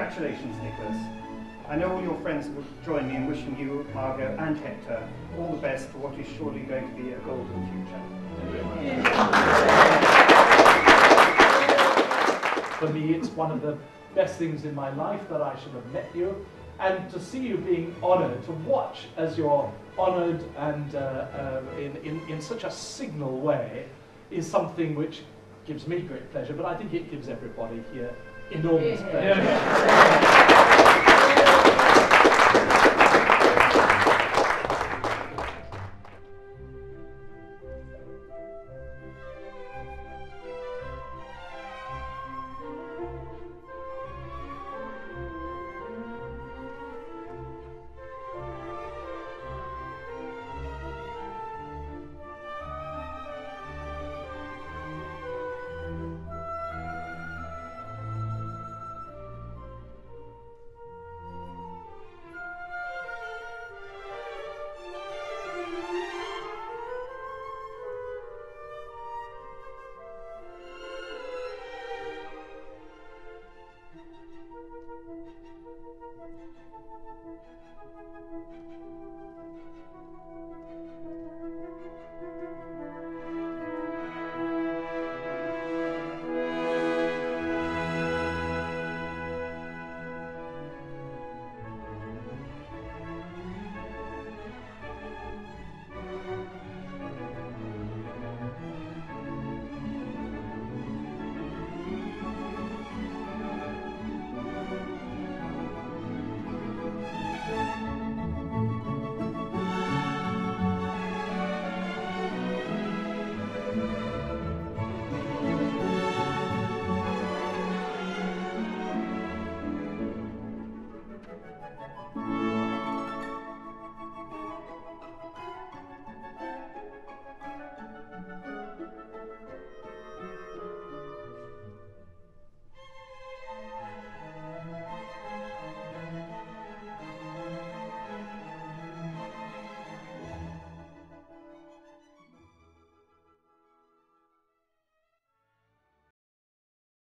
Congratulations, Nicholas. I know all your friends will join me in wishing you, Margot and Hector, all the best for what is surely going to be a golden future. For me, it's one of the best things in my life that I should have met you, and to see you being honoured, to watch as you're honoured and in such a signal way is something which gives me great pleasure, but I think it gives everybody here enormous pleasure.